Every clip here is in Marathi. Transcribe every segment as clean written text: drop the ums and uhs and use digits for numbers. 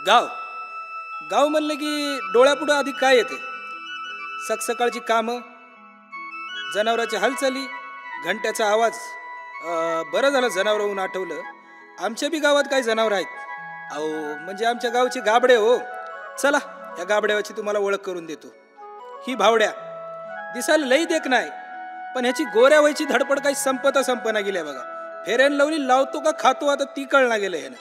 गाव गाव म्हणलं की डोळ्यापुढं आधी काय येते? सकाळची कामं, जनावरांची हालचाली, घंट्याचा आवाज. बरं झालं जनावरहून आठवलं, आमच्या बी गावात काही जनावर आहेत. अहो म्हणजे आमच्या गावचे गाबडे हो. चला या गाबड्याची तुम्हाला ओळख करून देतो. ही भावड्या दिसायला लई देख नाही, पण ह्याची गोऱ्या व्हायची धडपड काही संपना गेल्या बघा. फेरेन लवली लावतो का खातो आता ती कळना गेलं ह्यानं.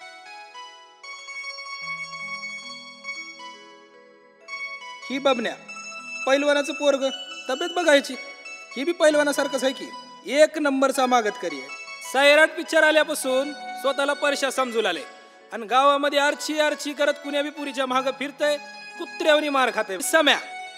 ही बबन्या पैलवानाचं पोरग, तब्येत बघायची. ही बी पैलवानासारखंच आहे की, एक नंबरचा मागतकरी आहे. सैराट पिक्चर आल्यापासून स्वतःला परशा समजू लागले आणि गावामध्ये आरची करत कुण्या बी पुरीच्या मागं फिरतय, कुत्र्यावनी मार खाते. सम्या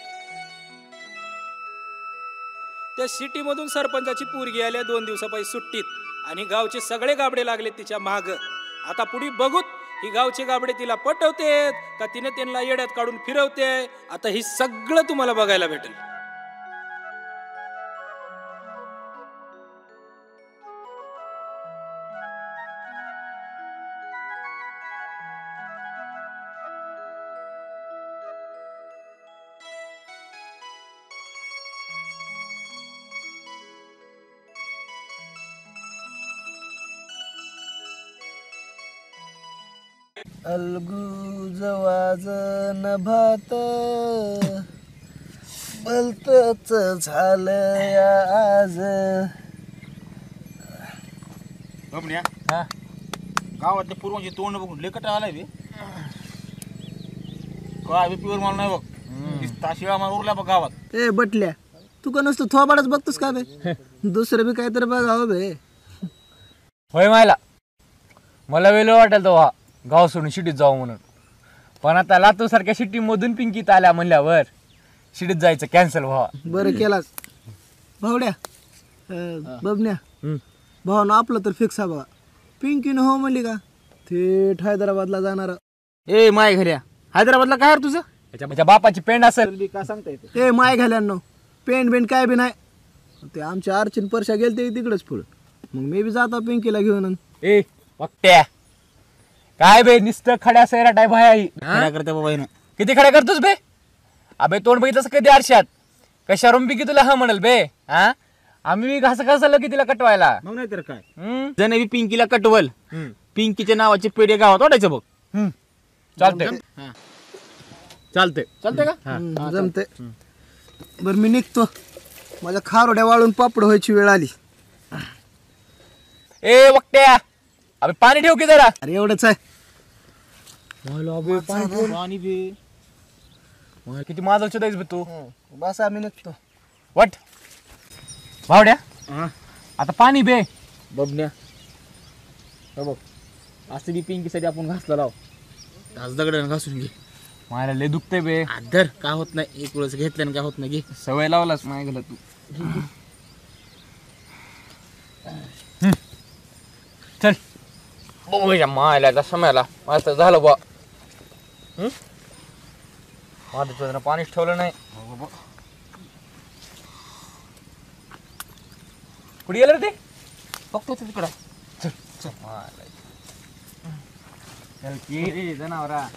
त्या सिटी मधून सरपंचाची पोरगी आल्या 2 दिवसापायी सुट्टीत आणि गावचे सगळे गाबडे लागले तिच्या माग. आता पुढे बघूत ही गावचे गाबडे तिला पटवते का तिने त्यांना येड्यात काढून फिरवते. आता ही सगळं तुम्हाला बघायला भेटेल. अलगूज वाजन भात भलतच झालं आज. बबन्या गावातल्या पूर्वांची तोंड बघून लेकट आलाय बे. काय बी प्युअर माल नाही बघ. ताशिळा माल उरला बघ गावात. ए बटल्या, तू का नुसतं थोबाडच बघतोस का बे? दुसरं बी काहीतरी बघावं बे. होय मला वेळ वाटेल तेव्हा गाव सोडून सिटीत जाऊ म्हणून, पण आता लातूर सारख्या सिटी मधून पिंकीत आल्या म्हणल्यावर सिटीत जायचं कॅन्सल व्हावा. बरं केलास भावड्या. बबन्या भावानं आपलं तर फिक्स आहे बघा. पिंकीनं हो म्हणली का थेट हैदराबादला जाणार. ए माय घऱ्या, हैदराबादला काय तुझं? त्याच्या बापाची पेंड असेल. काय सांगता येते? ए माय घाल्यांनो, पेंट बेंट काय बी नाही. ते आमच्या अर्चिन परशा गेलते तिकडच पुढं, मग मी बी जातो पिंकीला घेऊन. ए वक्त्या, काय बे नुसतं खड्या सैराट आहे भाई. काय करते बाबा? किती खड्या करतोस बे? अबे तोंड बघितलंस कधी आरशात? कशावरून पिंकी तुला हा म्हणल बे? हा आम्ही घासलो की तिला कटवायला. मग नाही तर काय, जने बी पिंकीला कटवल, पिंकीच्या नावाचे पेढे गावात वाटायचं बघ. चालतंय चालतंय का? जमते. बरं मी निघतो, माझ्या खारोड्या वाळून पापड व्हायची वेळ आली. ए वक्त्या, अबे पाणी ठेव की जरा. अरे एवढंच आहे. पाणी बी किती माझा चुदायस बे तू. बस आम्ही निघतो. वट भावड्या, आता पाणी बे. बबन्या बघ, असं बी पिंकीसाठी आपण घासला लाव. घास दगडानं घासून घे. मला लय दुखते बे. आदर काय होत नाही, एक वेळेस घेतल्यानं काय होत नाही. घे, सवय लावलास नाही गेला तू. चल बघूया मायला समयाला मस्त झालं बा. माझं पाणीच ठेवलं नाही. कुठे गेलं रे ते? बघतो तिकडं. चल चल चल की जनावरा.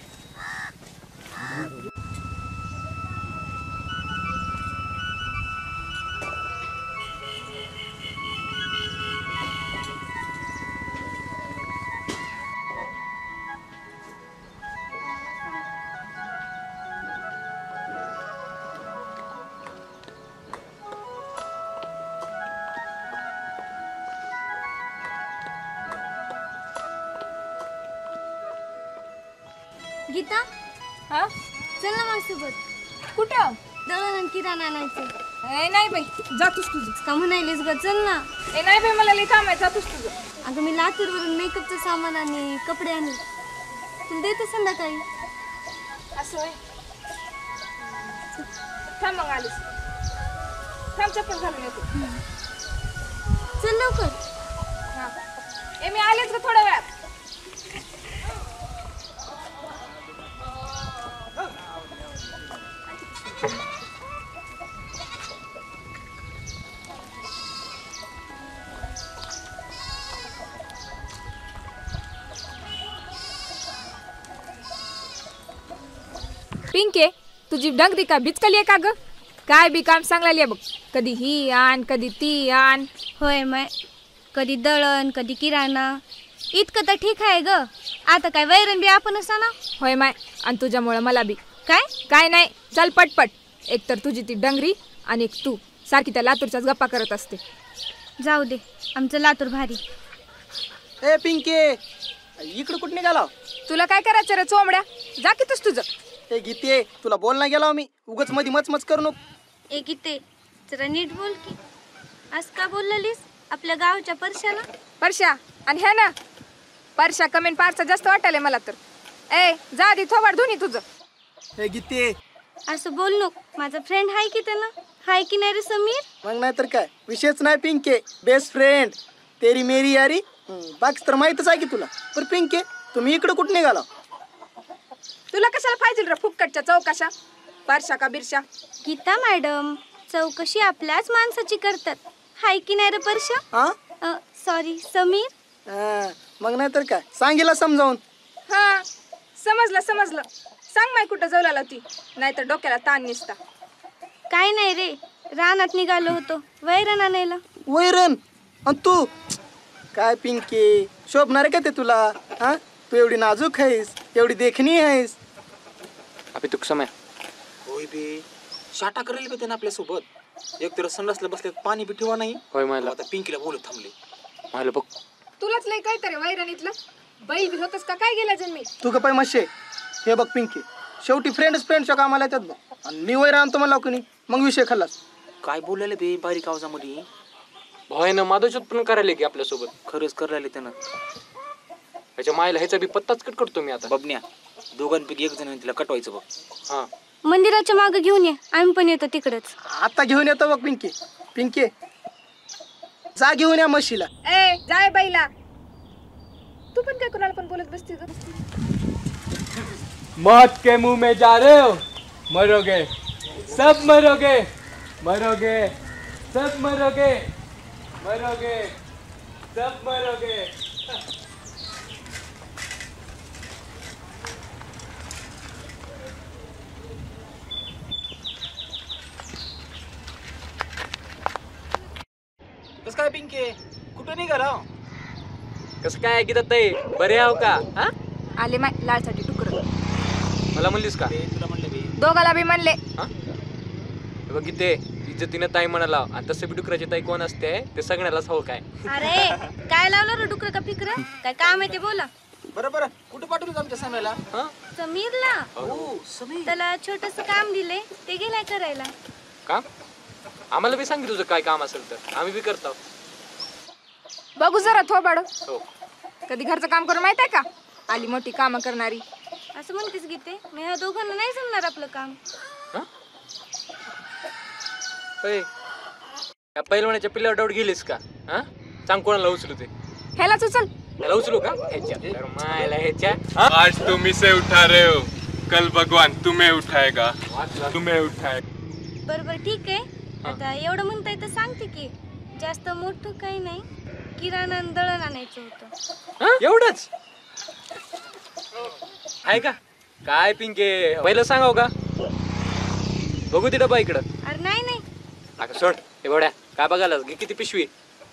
गीता, हा चल ना माझ्यासोबत. कुठं? दळण किराणा आणायचं. नाही बाई, जातोस तुझं. का म्हणायलीस ग, चल ना. नाही बाई, मला लई काम आहे, जातोस तुझं. अगं मी लातूरवरून मेकअपचं सामान आणि कपडे आणले, तुला देते संध्याकाळी. असं होय. थांब मग आलीस. थांब चप्पल घालून येतो. चल लवकर. हा मी आलेच ग थोड्या वेळात. पिंके तुझी डंगरी काय भिचकली आहे का ग? काय बी काम सांगलेली आहे बघ. कधी ही आण कधी ती आण. होय माय, कधी दळण कधी किराणा. इतकं तर ठीक आहे ग. आता काय वैरण बी आपणच ना. होय माय, आणि तुझ्यामुळं मला बी. काय काय नाही, चल पटपट. एक तर तुझी ती डंगरी आणि एक तू सारखी त्या लातूरच्याच गप्पा करत असते. जाऊ दे, आमचं लातूर भारी. ए पिंके, इकडं कुठं निघाला? तुला काय करायचं रे चोंबड्या? जा की तुझं. ए गीते, तुला बोलना गेला मी. उगाच मध्ये मचमच करू नको. ए गीते, जरा नीट बोल की. आज का बोललेलीस आपल्या गावच्या परशाला? परश्या आणि ह्या ना परश्या कमेंट पारचा जास्त वाटायला मला तर. ए जा आधी थोबाड धुनी तुझं. ए गीते, असं बोल नको. माझा फ्रेंड हाय की त्याला. हाय की नाही रे समीर? मग नाही तर काय, विषयच नाही पिंके. बेस्ट फ्रेंड तेरी मेरी यारी. बाकी तर माहितच आहे की तुला. पण पिंके, तुम्ही इकडं कुठं निघाला? तुला कशाला पाहिजे रे फुकटच्या चौकशा? परश्या का बिरशा? गीता मॅडम, चौकशी आपल्याच माणसाची करतात. हाय की नाही रे परशा? हा सॉरी समीर. मग नाही तर काय, सांगितलं समजावून. हा समजलं. सांग माय कुठं जवळाला ती, नाहीतर डोक्याला ताण निसता. काय नाही रे, रानात निघालो होतो वैरण आणायला. वैरण? आणि तू काय पिंके, शोभणार आहे का ते तुला? हा, तू एवढी नाजूक आहेस, एवढी देखणी आहेस. अभि तू समय होय बे, शाटा करेल बे त्यानं आपल्यासोबत. एक तर संडासला बसले पाणी बी ठेवा नाही. होय मला आता पिंकीला बोलत थांबले. मला बघ. तुलाच लय काहीतरी वैरणीतलं. बैल बी होतस का काय गेला जन्मी? तू का पाय मशे. हे बघ पिंके, शेवटी फ्रेंडच्या कामाला येतात बघ. आणि मी वैरण आणतो म्हणला की नाही, मग विषय खाल्लास. काय बोललेले बे बारीक आवाजामध्ये? भावानं माधवचोत पण करायला की आपल्यासोबत. खरंच करायला त्यानं. ह्याच्या मायला ह्याचा बी पत्ताच कट करतो मी आता. बबन्या, दोघांपैकी एक जण तिला कटवायचं बघ. हा मंदिराच्या मागे घेऊन ये, आम्ही पण येतो तिकडच. आता घेऊन येतो बघ पिंके, जा घेऊन या म्हशीला. ए जाय बैला. तू पण काय कोणाला पण बोलत बसती ग? मौत के मुंह में जा रहे हो, मरोगे, सब मरोगे, मरोगे, सब मरोगे, मरोगे, सब मरोगे. कसं काय पिंके, कुठं निघाला? कसं काय गीता ताई, बरे आहो का? हा आले माय लालसाठी टुकर. मला म्हणलीस का? तुला म्हणलं बे. दोघाला बी म्हणले. हा हे बघ गीते, इज्जतीनं ताई म्हणाला. आणि तसं बी डुकराची ताई कोण असते ते सगळ्यालाच हवं काय. अरे काय लावलं रे डुकर का पिकर? काय काम आहे ते बोला. बरं कुठं पाठवलं आमच्या साम्याला? हा समीरला हो समीर. त्याला छोटस काम दिले, ते गेलाय करायला. काम? आम्हाला बी सांगितलं तुझं काय काम असेल तर आम्ही बी करतो. बघू जरा थोबाड. हो कधी घरचं काम करून माहित आहे का? आली मोठी कामं करणारी. असं म्हणतेस गीते, मी ह्या दोघांना नाही जमणार आपलं काम. या पैलवानाच्या पिल्ल्यावर डाऊट गेलीस का? हा सांग कोणाला उचलू ते. ह्यालाच उचल. त्याला उचलू का? ह्याच्या तर मायला ह्याच्या. आज तुम इसे उठा रहे हो, कल भगवान तुम्हें उठाएगा, तुम्हें उठाएगा. बरोबर ठीक आहे. आता एवढं म्हणताय तर सांगते की, जास्त मोठं काही नाही, किराणा आणि दळण आणायचं होतं. एवढंच आहे का? काय पिंके, पहिलं सांगाव का? बघू ते डबा इकडं. अरे नाही अगं सोड हे बड्या, काय बघायलास घे किती पिशवी.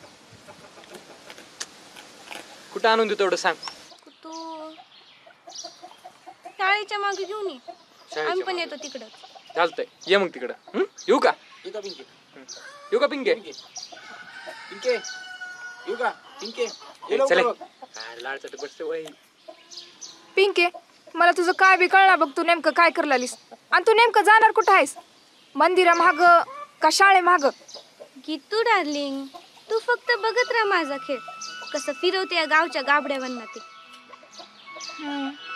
कुठं आणून देतो एवढं सांग. तू शाळेच्या मागे घेऊन ये, आम्ही पण येतो तिकडं. चालतंय, ये मग तिकडं. येऊ का? येऊ का पिंके? येऊ का पिंके? पिंके येऊ का? पिंके ये चले. लवकर. काय लाडचं बसते वय. पिंके, मला तुझं काय बी कळणार बघ. तू नेमकं काय करलालीस आणि तू नेमकं जाणार कुठं आहेस? मंदिरा माग का शाळे माग? गीतू डार्लिंग, तू फक्त बघत राहा माझा खेळ, कसं फिरवते या गावच्या गाबड्यावरना ते.